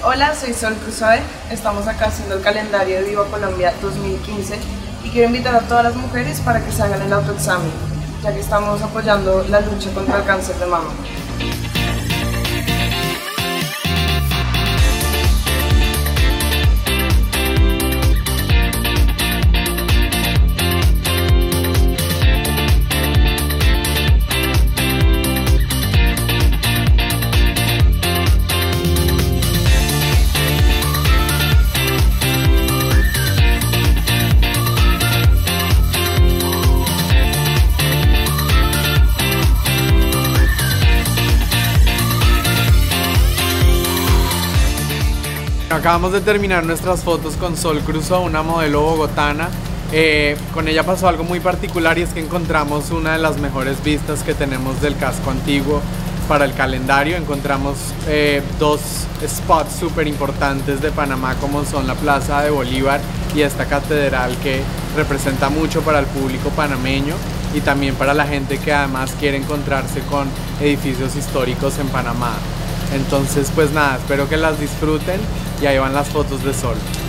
Hola, soy Sol Cruzoe, estamos acá haciendo el calendario de Viva Colombia 2015 y quiero invitar a todas las mujeres para que se hagan el autoexamen, ya que estamos apoyando la lucha contra el cáncer de mama. Acabamos de terminar nuestras fotos con Sol Cruzoe, una modelo bogotana. Con ella pasó algo muy particular y es que encontramos una de las mejores vistas que tenemos del casco antiguo para el calendario. Encontramos dos spots súper importantes de Panamá, como son la Plaza de Bolívar y esta catedral que representa mucho para el público panameño y también para la gente que además quiere encontrarse con edificios históricos en Panamá. Entonces pues nada, espero que las disfruten y ahí van las fotos de Sol.